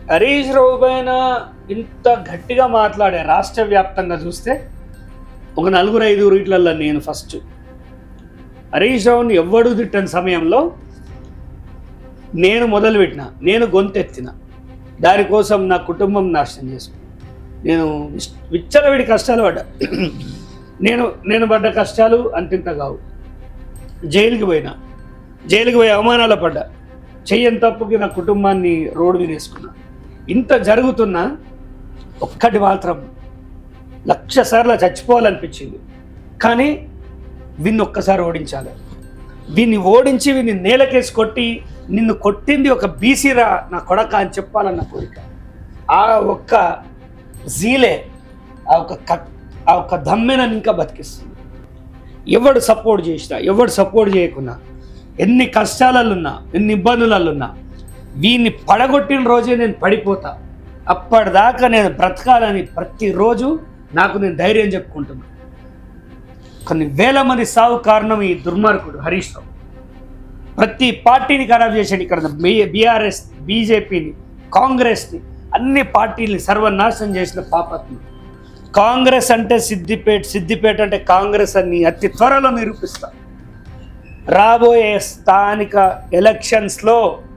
హరీష్ రావు పైన ఇంత గట్టిగా మాట్లాడే రాష్ట్ర వ్యాప్తంగా చూస్తే ఒక 4-5 ఇట్లల్లో నేను ఫస్ట్ హరీష్ రావుని ఎవ్వడూ తిట్టని సమయంలో నేను మొదలుపెట్టిన, నేను గొంతెత్తిన, దానికోసం నా కుటుంబం నాశనం చేసుకున్నాను. నేను విచ్చలవిడి కష్టాలు పడ్డా. నేను పడ్డ కష్టాలు అంతింత కావు. జైలుకి పోయి అవమానాలు పడ్డా. చెయ్యని తప్పుకి నా కుటుంబాన్ని రోడ్డు మీద వేసుకున్నా. ఇంత జరుగుతున్నా ఒక్కటి మాత్రం 1,00,000 సార్లు చచ్చిపోవాలనిపించింది. కానీ వీన్ని ఒక్కసారి ఓడించాలి. వీన్ని ఓడించి వీన్ని నేలకేసి కొట్టి, నిన్ను కొట్టింది ఒక బీసీరా నా కొడక అని చెప్పాలన్న కోరిక. ఆ ఒక్క జీలే, ఆ ఒక్క దమ్మెన ఇంకా బతికిస్తుంది. ఎవడు సపోర్ట్ చేసినా, ఎవడు సపోర్ట్ చేయకున్నా, ఎన్ని కష్టాలలున్నా, ఎన్ని ఇబ్బందులలున్నా, వీన్ని పడగొట్టిన రోజే నేను పడిపోతా. అప్పటిదాకా నేను బ్రతకాలని ప్రతిరోజు నాకు నేను ధైర్యం చెప్పుకుంటున్నా. కొన్ని వేల మంది సావు కారణం ఈ దుర్మార్గుడు హరీష్ రావు. ప్రతి పార్టీని ఖరాబ్ చేశాడు. ఇక్కడ బీఆర్ఎస్, బీజేపీని, కాంగ్రెస్ని, అన్ని పార్టీలని సర్వనాశనం చేసిన పాపత్మ. కాంగ్రెస్ అంటే సిద్దిపేట అంటే కాంగ్రెస్ అని అతి త్వరలో నిరూపిస్తా. రాబోయే స్థానిక ఎలక్షన్స్లో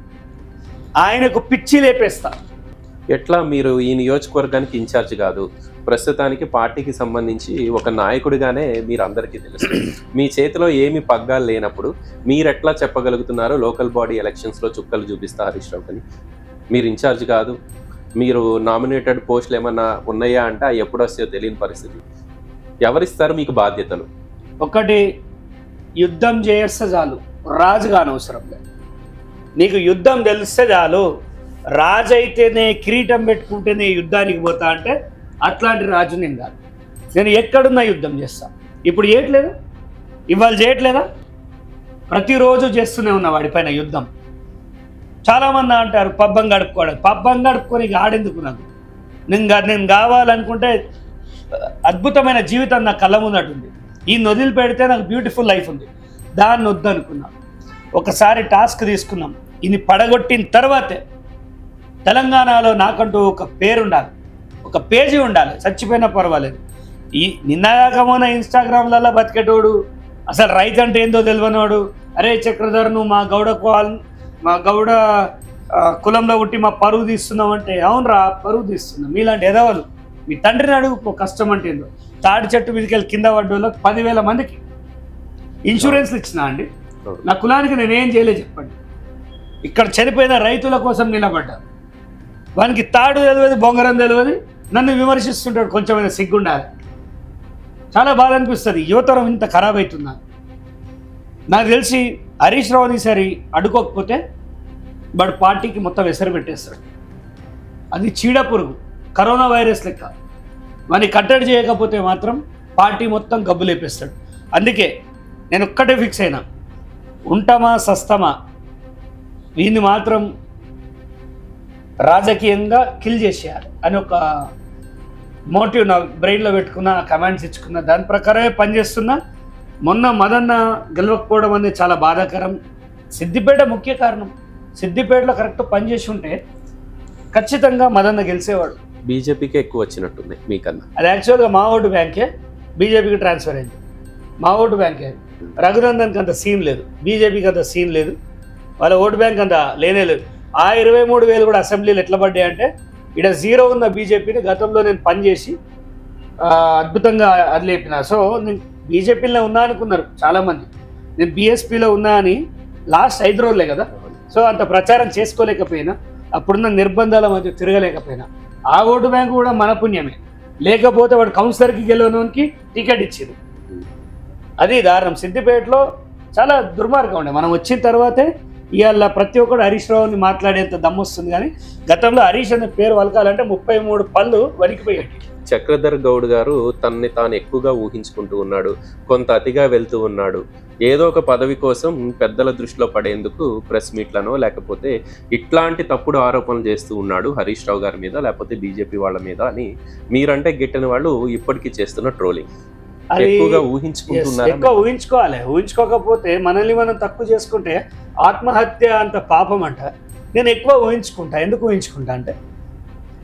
ఆయనకు పిచ్చి లేపేస్తా. ఎట్లా మీరు ఈ నియోజకవర్గానికి ఇన్ఛార్జ్ కాదు, ప్రస్తుతానికి పార్టీకి సంబంధించి ఒక నాయకుడిగానే మీరు అందరికీ తెలుసు. మీ చేతిలో ఏమి పగ్గాలు లేనప్పుడు మీరు ఎట్లా చెప్పగలుగుతున్నారో లోకల్ బాడీ ఎలక్షన్స్లో చుక్కలు చూపిస్తా హరీష్ రావు అని? మీరు ఇన్ఛార్జ్ కాదు, మీరు నామినేటెడ్ పోస్టులు ఏమన్నా ఉన్నాయా అంటే ఎప్పుడు వస్తాయో తెలియని పరిస్థితి. ఎవరిస్తారు మీకు బాధ్యతలు? ఒకటి, యుద్ధం చేస్తే చాలు, రాజుగా అనవసరం లేదు. నీకు యుద్ధం తెలిస్తే చాలు. రాజు అయితేనే కిరీటం పెట్టుకుంటేనే యుద్ధానికి పోతా అంటే అట్లాంటి రాజు నేను కాదు. నేను ఎక్కడున్నా యుద్ధం చేస్తా. ఇప్పుడు చేయట్లేదా? ఇవాళ చేయట్లేదా? ప్రతిరోజు చేస్తూనే ఉన్నా వాడిపైన యుద్ధం. చాలామంది అంటారు పబ్బం గడుపుకోవడం. పబ్బం గడుపుకొని ఆడేందుకు? నాకు నేను కావాలనుకుంటే అద్భుతమైన జీవితం నా కళ్ళ ముందటుంది. ఈ నొదిలి పెడితే నాకు బ్యూటిఫుల్ లైఫ్ ఉంది. దాన్ని వద్దనుకున్నా. ఒకసారి టాస్క్ తీసుకున్నాం. ఇది పడగొట్టిన తర్వాతే తెలంగాణలో నాకంటూ ఒక పేరు ఉండాలి, ఒక పేజీ ఉండాలి. చచ్చిపోయినా పర్వాలేదు. ఈ నిన్నగాకమోన ఇన్స్టాగ్రామ్లలో బతికేటోడు, అసలు రైతు అంటే ఏందో తెలియనోడు, అరే చక్రధర్ నువ్వు మా గౌడ కులంలో పుట్టి మా పరువు తీస్తున్నావు అంటే, అవునరా పరువు తీస్తున్నా. మీలాంటి ఎదవలు మీ తండ్రిని అడుగు కష్టం అంటే ఏందో. తాడి చెట్టు మీదకి వెళ్ళి కింద పడ్డోళ్ళకి 10,000 మందికి ఇన్సూరెన్స్లు ఇచ్చినా అండి. నా కులానికి నేనేం చేయలేదు చెప్పండి. ఇక్కడ చనిపోయిన రైతుల కోసం నిలబడ్డా. వానికి తాడు తెలియదు, బొంగరం తెలియదు, నన్ను విమర్శిస్తుంటాడు. కొంచెమైనా సిగ్గుండాలి. చాలా బాధ అనిపిస్తుంది. యువతరం ఇంత ఖరాబ్ అవుతుందా? నాకు తెలిసి హరీష్ రావుని సరి అడుకోకపోతే వాడు పార్టీకి మొత్తం ఎసరు పెట్టేస్తాడు. అది చీడ పురుగు, కరోనా వైరస్ లెక్క. వాడిని కట్టడి చేయకపోతే మాత్రం పార్టీ మొత్తం గబ్బు లేపేస్తాడు. అందుకే నేను ఒక్కటే ఫిక్స్ అయినా, ఉంటామా సస్తమా వీన్ని మాత్రం రాజకీయంగా కిల్ చేసేయాలి అని ఒక మోటివ్ నా బ్రెయిన్లో పెట్టుకున్న, కమాండ్స్ ఇచ్చుకున్న, దాని ప్రకారమే పనిచేస్తున్నా. మొన్న మదన్న గెలవకపోవడం అనేది చాలా బాధాకరం. సిద్దిపేట ముఖ్య కారణం. సిద్దిపేటలో కరెక్ట్ పనిచేసి ఉంటే ఖచ్చితంగా మదన్న గెలిచేవాడు. బీజేపీకి ఎక్కువ వచ్చినట్టుంది మీకన్నా. అది యాక్చువల్గా మా ఓటు బ్యాంకే బీజేపీకి ట్రాన్స్ఫర్ అయింది. మా ఓటు బ్యాంకే. రఘునందన్కి అంత సీన్ లేదు, బీజేపీకి అంత సీన్ లేదు, వాళ్ళ ఓటు బ్యాంక్ అంత లేనే లేదు. ఆ 23,000 కూడా అసెంబ్లీలు ఎట్లా పడ్డాయి అంటే, ఇక్కడ 0 ఉన్న బీజేపీని గతంలో నేను పనిచేసి అద్భుతంగా అది లేపిన. సో నేను బీజేపీలో ఉన్నా అనుకున్నారు చాలామంది. నేను బీఎస్పీలో ఉన్నా అని లాస్ట్ 5 రోజులే కదా. సో అంత ప్రచారం చేసుకోలేకపోయినా, అప్పుడున్న నిర్బంధాల మధ్య తిరగలేకపోయినా, ఆ ఓటు బ్యాంకు కూడా మన పుణ్యమే. లేకపోతే వాడు కౌన్సిలర్కి గెలవడానికి టికెట్ ఇచ్చారు. అది దారుణం. సిద్దిపేటలో చాలా దుర్మార్గం ఉండే. మనం వచ్చిన తర్వాతే ఇవాళ ప్రతి ఒక్కడు హరీష్ రావుని మాట్లాడేంత దమ్ము వస్తుంది. కానీ గతంలో హరీష్ అనే పేరు వలకాలంటే 33 పళ్ళు వణికిపోయాడు. చక్రధర్ గౌడ్ గారు తనని తాను ఎక్కువగా ఊహించుకుంటూ ఉన్నాడు, కొంత అతిగా వెళ్తూ ఉన్నాడు. ఏదో ఒక పదవి కోసం పెద్దల దృష్టిలో పడేందుకు ప్రెస్ మీట్లను లేకపోతే ఇట్లాంటి తప్పుడు ఆరోపణలు చేస్తూ ఉన్నాడు హరీష్ రావు గారి మీద, లేకపోతే బీజేపీ వాళ్ళ మీద అని మీరంటే గిట్టని వాళ్ళు ఇప్పటికీ చేస్తున్న ట్రోలింగ్. ఎక్కువగా ఊహించుకుంటున్నారు. ఎక్కువ ఊహించుకోవాలి. ఊహించుకోకపోతే మనల్ని మనం తక్కువ చేసుకుంటే ఆత్మహత్య అంత పాపం అంట. నేను ఎక్కువ ఊహించుకుంటా. ఎందుకు ఊహించుకుంటా అంటే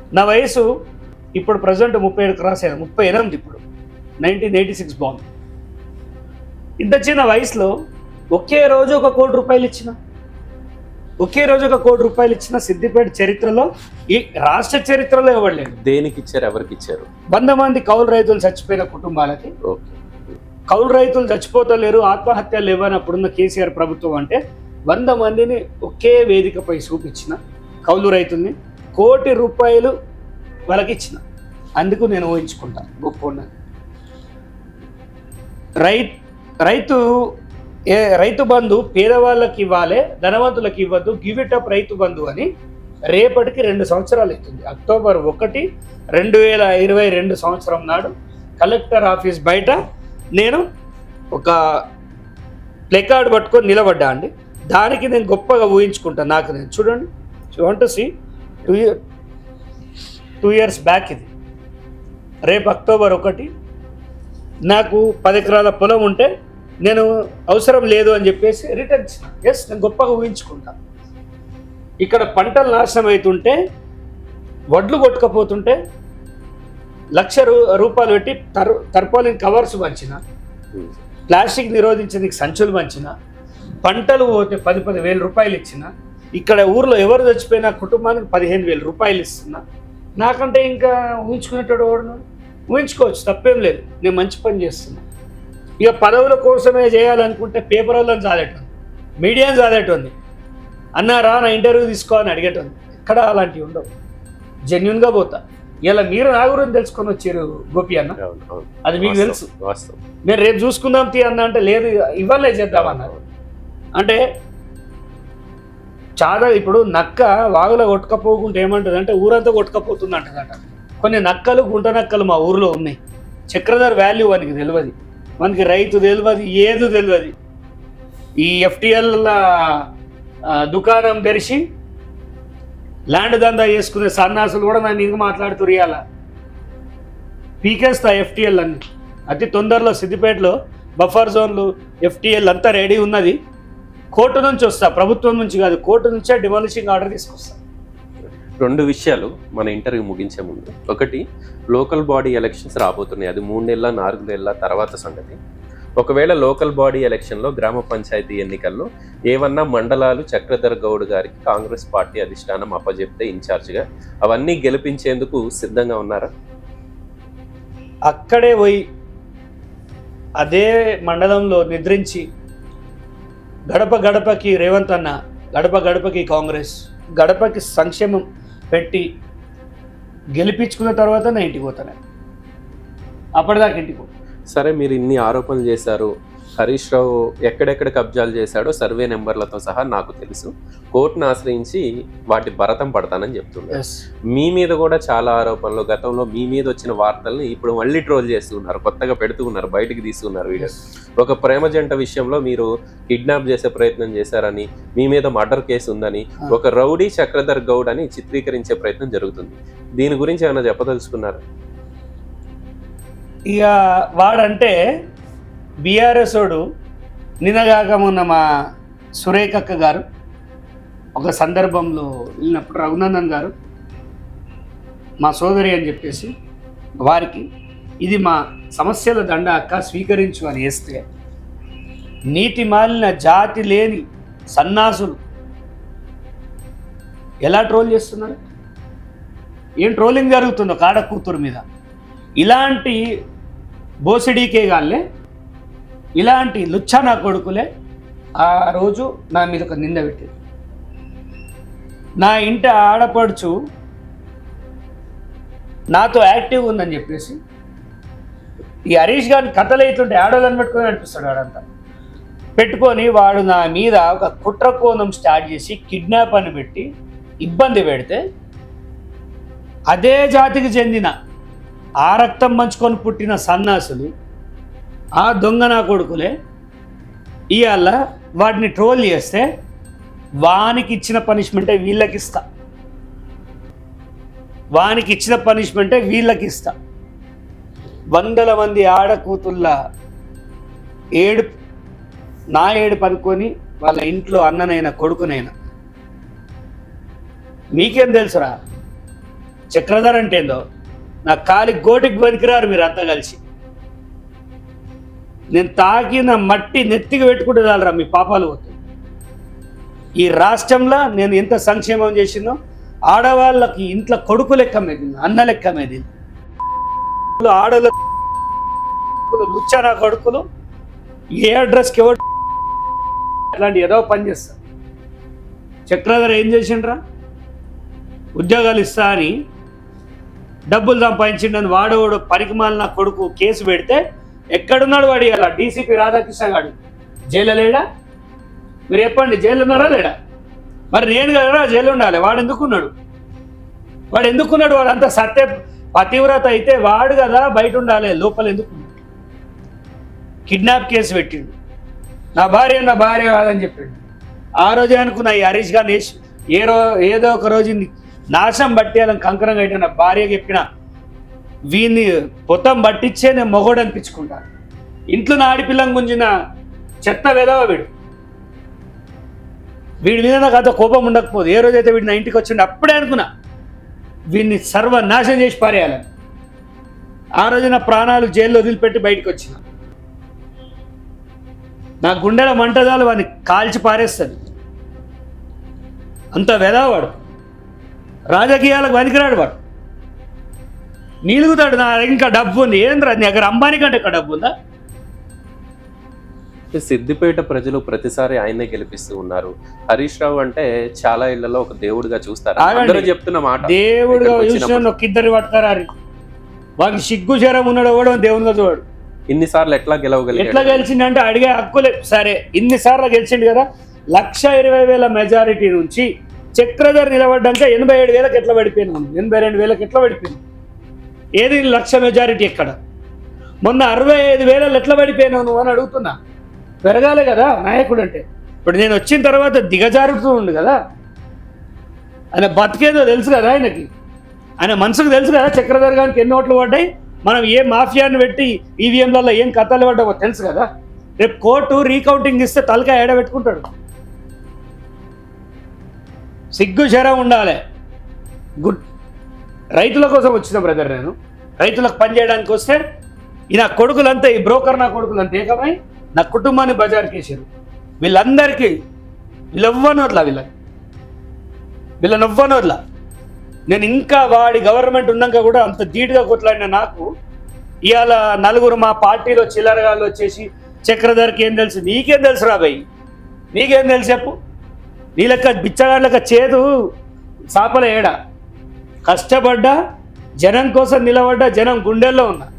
నా వయసు ఇప్పుడు ప్రజెంట్ 37 క్రాస్ అయ్యాను, 38 ఇప్పుడు, 1986 బాండ్. ఇంత చిన్న వయసులో ఒకే రోజు ఒక ₹1 ఇచ్చిన, ఒకే రోజు ఒక ₹1 సిద్దిపేట చరిత్రలో, ఈ రాష్ట్ర చరిత్రలో ఇవ్వలేదు. దేనికి ఇచ్చారు, ఎవరికి ఇచ్చారు? 100 మంది కౌలు రైతులు చచ్చిపోయిన కుటుంబాలకి. కౌలు రైతులు చచ్చిపోతలేరు, ఆత్మహత్యలు లేవనప్పుడున్న కేసీఆర్ ప్రభుత్వం అంటే 100 మందిని ఒకే వేదికపై చూపించిన కౌలు రైతుల్ని ₹1 వాళ్ళకి ఇచ్చిన. అందుకు నేను ఊహించుకుంటాను గొప్ప రైతు బంధు పేదవాళ్ళకి ఇవ్వాలి, ధనవంతులకు ఇవ్వద్దు, give it up Rythu Bandhu అని రేపటికి 2 సంవత్సరాలు అవుతుంది. అక్టోబర్ 1, 2022 సంవత్సరం నాడు కలెక్టర్ ఆఫీస్ బయట నేను ఒక ప్లెకార్డ్ పట్టుకొని నిలబడ్డా అండి. దానికి నేను గొప్పగా ఊహించుకుంటాను. నాకు నేను చూడండి, want to see 2 years back ఇది. రేపు అక్టోబర్ 1 నాకు 10 ఎకరాల పొలం ఉంటే నేను అవసరం లేదు అని చెప్పేసి రిటర్న్ ఇచ్చిన. ఎస్, నేను గొప్పగా ఊహించుకుంటాను. ఇక్కడ పంటలు నాశనం అవుతుంటే, వడ్లు కొట్టుకపోతుంటే ₹1,00,000 పెట్టి తర్పాలిన్ కవర్స్ పంచిన, ప్లాస్టిక్ నిరోధించేందుకు సంచులు పంచిన, పంటలు పోతే 10,000 రూపాయలు ఇచ్చిన, ఇక్కడ ఊర్లో ఎవరు చచ్చిపోయినా కుటుంబానికి ₹15,000 ఇస్తున్నా. నాకంటే ఇంకా ఊహించుకునేటోడు ఊహించుకోవచ్చు, తప్పేం లేదు. నేను మంచి పని చేస్తున్నా. ఇక పదవుల కోసమే చేయాలనుకుంటే పేపర్ వాళ్ళని చాలేటోంది, మీడియాని చాలేటోంది, అన్నారా నా ఇంటర్వ్యూ తీసుకోవాలని అడిగేటోంది. ఎక్కడ అలాంటివి ఉండవు. జెన్యున్గా పోతా. ఇలా మీరు నా గురించి తెలుసుకొని వచ్చారు గోపి అన్న, అది మీకు తెలుసు. నేను రేపు చూసుకుందాం తీ అన్న అంటే లేదు, ఇవ్వలే చేద్దామన్నారు. అంటే చాలా ఇప్పుడు నక్క వాగులో కొట్టుకపోకుంటే ఏమంటుంది అంటే ఊరంతా కొట్టుకపోతుంది అంటదట. కొన్ని నక్కలు, గుంట నక్కలు మా ఊర్లో ఉన్నాయి. చక్రధర్ వాల్యూ వానికి తెలియదు, మనకి రైతు తెలియదు, ఏది తెలియదు. ఈ FTL దుకాణం తెరిచి ల్యాండ్ దందా చేసుకునే సన్నాసులు కూడా నన్ను ఇంక మాట్లాడుతూ ఇవ్వాల పీకేస్తా FTL అన్ని. అతి తొందరలో సిద్దిపేటలో బఫర్ జోన్లు, FTL అంతా రెడీ ఉన్నది. కోర్టు నుంచి వస్తా, ప్రభుత్వం నుంచి కాదు, కోర్టు నుంచే డిమాలిషింగ్ ఆర్డర్ తీసుకొస్తా. 2 విషయాలు మన ఇంటర్వ్యూ ముగించే ముందు. ఒకటి, లోకల్ బాడీ ఎలక్షన్స్ రాబోతున్నాయి. అది 3 నెలల 4 నెలల తర్వాత సంగతి. ఒకవేళ లోకల్ బాడీ ఎలక్షన్లో, గ్రామ పంచాయతీ ఎన్నికల్లో ఏమన్నా మండలాలు చక్రధర్ గౌడ్ గారికి కాంగ్రెస్ పార్టీ అధిష్టానం అప్పజెప్తే ఇన్ఛార్జిగా, అవన్నీ గెలిపించేందుకు సిద్ధంగా ఉన్నారా? అక్కడే పోయి అదే మండలంలో నిద్రించి గడప గడపకి రేవంత్ అన్న, గడప గడపకి కాంగ్రెస్, గడపకి సంక్షేమం పెట్టి గెలిపించుకున్న తర్వాత నేను ఇంటికి పోతాను. అప్పటిదాకా ఇంటికి పో. సరే, మీరు ఇన్ని ఆరోపణలు చేశారు. హరీష్ రావు ఎక్కడెక్కడ కబ్జాలు చేశాడో సర్వే నెంబర్లతో సహా నాకు తెలుసు. కోర్టును ఆశ్రయించి వాటి భరతం పడతానని చెప్తున్నారు. మీ మీద కూడా చాలా ఆరోపణలు, గతంలో మీ మీద వచ్చిన వార్తల్ని ఇప్పుడు మళ్ళీ ట్రోల్ చేస్తున్నారు, కొత్తగా పెడుతూ ఉన్నారు, బయటికి తీస్తున్నారు వీడియో. ఒక ప్రేమ జంట విషయంలో మీరు కిడ్నాప్ చేసే ప్రయత్నం చేశారని, మీ మీద మర్డర్ కేసు ఉందని, ఒక రౌడీ చక్రధర్ గౌడ్ అని చిత్రీకరించే ప్రయత్నం జరుగుతుంది. దీని గురించి ఏమైనా చెప్పదలుచుకున్నారు? ఇక వాడంటే బీఆర్ఎస్ వాడు. నిన్నగాక మొన్న మా సురేఖక్క గారు ఒక సందర్భంలో వెళ్ళినప్పుడు రఘునందన్ గారు మా సోదరి అని చెప్పేసి వారికి ఇది మా సమస్యల దండ అక్క స్వీకరించు అని వేస్తే, నీతి మాలిన జాతి లేని సన్నాసులు ఎలా ట్రోల్ చేస్తున్నారు? ఏం ట్రోలింగ్ జరుగుతుందో కాడ కూతురు మీద. ఇలాంటి బోసిడీకే గాళ్ళే, ఇలాంటి లుచ్చా నా కొడుకులే ఆ రోజు నా మీద ఒక నింద పెట్టారు. నా ఇంటి ఆడపడుచు నాతో యాక్టివ్గా ఉందని చెప్పేసి ఈ హరీష్ గారిని కథలు అవుతుంటే ఆడోళ్ళని పెట్టుకొని అనిపిస్తాడు. వాడంతా పెట్టుకొని వాడు నా మీద ఒక కుట్ర కోణం స్టార్ట్ చేసి కిడ్నాప్ అని పెట్టి ఇబ్బంది పెడితే, అదే జాతికి చెందిన ఆ రక్తం పంచుకొని పుట్టిన సన్నాసులు, ఆ దొంగ నా కొడుకులే ఇవాళ వాటిని ట్రోల్ చేస్తే వానికి ఇచ్చిన పనిష్మెంటే వీళ్ళకి ఇస్తా, వానికి ఇచ్చిన పనిష్మెంటే వీళ్ళకి ఇస్తా. 100 మంది ఆడకూతుళ్ళ నా ఏడు పనుకొని వాళ్ళ ఇంట్లో అన్ననైనా కొడుకునైనా మీకేం తెలుసురా? చక్రధర్ అంటే ఏందో నా కాలి గోటికి పనికిరారు మీరు అంతా కలిసి. నేను తాకిన మట్టి నెత్తికి పెట్టుకుంటే చాలరా మీ పాపాలు పోతాయి. ఈ రాష్ట్రంలో నేను ఎంత సంక్షేమం చేసినో ఆడవాళ్ళకి ఇంట్లో కొడుకు లెక్క మీద అన్న లెక్క మీద ఆడల లుచ్చనా కొడుకులు ఏ అడ్రస్కి ఎవరు అట్లాంటి ఏదో పని చేస్తారు. చక్రధర్ ఏం చేసిండ్రా? ఉద్యోగాలు ఇస్తా అని డబ్బులు సంపాదించిండని వాడవాడు పనికిమాలిన కొడుకు కేసు పెడితే ఎక్కడున్నాడు వాడు? ఇలా డీసీపీ రాధాకృష్ణ గారు జైలు లేడా? మీరు చెప్పండి, జైలు ఉన్నారా లేడా? మరి నేను కదా జైలు ఉండాలి. వాడు ఎందుకున్నాడు? వాడు అంత సత్య పతివ్రత అయితే వాడు కదా బయట ఉండాలి, లోపల ఎందుకున్నాడు? కిడ్నాప్ కేసు పెట్టిండు. నా భార్య కాదని చెప్పిండు. ఆ రోజే అనుకున్నా ఈ హరీష్ గారిని ఏదో ఒక రోజు నాశనం పట్టేయాలని కంకరం కట్టిన నా భార్య చెప్పిన వీడిని పొతం పట్టించే నేను మొగోడు అనిపించుకుంటాను. ఇంట్లో నా ఆడిపిల్లని గుంజిన చెత్త వెదవ వీడి మీద నాకు అంత కోపం ఉండకపోదు. ఏ రోజైతే వీడు నా ఇంటికి వచ్చిండు అప్పుడే అనుకున్నా వీడిని సర్వనాశనం చేసి పారేయాలని. ఆ రోజు నా ప్రాణాలు జైల్లో వదిలిపెట్టి బయటకు వచ్చిన. నా గుండెల మంటదాలు వాడిని కాల్చి పారేస్తుంది. అంత వెదవాడు, రాజకీయాలకు పనికిరాడు వాడు. నీలుగుతాడు. నా ఇంకా డబ్బు ఉంది. ఏంద్రా నీ దగ్గర అంబానీ కంటే ఇక్కడ డబ్బు ఉందా? సిద్దిపేట ప్రజలు ప్రతిసారి ఆయన్నే గెలిపిస్తూ ఉన్నారు. హరీష్ రావు అంటే చాలా ఇళ్లలో ఒక దేవుడిగా చూస్తారు. అందరూ చెప్తున్న మాట దేవుడిగా చూసిన ఒక్కిద్దరు పట్టుతారా? వాడికి సిగ్గు శరం ఉన్నాడు కూడా దేవునిగా చూడు. ఇన్నిసార్లు ఎట్లా గెలిచిండంటే అడిగే హక్కులే. సరే ఇన్నిసార్లు గెలిచిండు కదా. 1,20,000 మెజారిటీ నుంచి చక్రధర్ నిలబడ్డాక 87,000 ఎట్లా పడిపోయినాను, 82,000 ఎట్లా పడిపోయింది? ఏది 1,00,000 మెజారిటీ ఎక్కడ? మొన్న 65,000 ఎట్లా పడిపోయినావు నువ్వు అని అడుగుతున్నా. పెరగాలి కదా నాయకుడు అంటే. ఇప్పుడు నేను వచ్చిన తర్వాత దిగజారుతూ ఉంది కదా. ఆయన బతికేదో తెలుసు కదా ఆయనకి, ఆయన మనసుకు తెలుసు కదా చక్రధర్ గారికి ఎన్ని ఓట్లు పడ్డాయి, మనం ఏ మాఫియాని పెట్టి ఈవీఎంలలో ఏం కథలు పడ్డావో తెలుసు కదా. రేపు కోర్టు రీకౌంటింగ్ ఇస్తే తలకాయ ఏడబెట్టుకుంటాడు. సిగ్గు శరం ఉండాలి. గుడ్ రైతుల కోసం వచ్చిన బ్రదర్, నేను రైతులకు పని చేయడానికి వస్తే ఈ నా కొడుకులంతా, ఈ బ్రోకర్ నా కొడుకులంతా ఏకమై నా కుటుంబాన్ని బజార్కి వేసారు. వీళ్ళందరికీ వీళ్ళెవ్వనోట్లా వీళ్ళనొవ్వనోట్లా. నేను ఇంకా వాడి గవర్నమెంట్ ఉన్నాక కూడా అంత ధీటుగా కొట్లాడిన నాకు ఇవాళ నలుగురు మా పార్టీలో చిల్లరగాళ్ళు వచ్చేసి చక్రధర్కి ఏం తెలుసు? నీకేం తెలుసు రా భయ్? నీకేం తెలుసు చెప్పు? నీ లెక్క బిచ్చగాళ్ళక చేదు సాపల ఏడా? కష్టపడ్డా, జనం కోసం నిలబడ్డా, జనం గుండెల్లో ఉన్నా.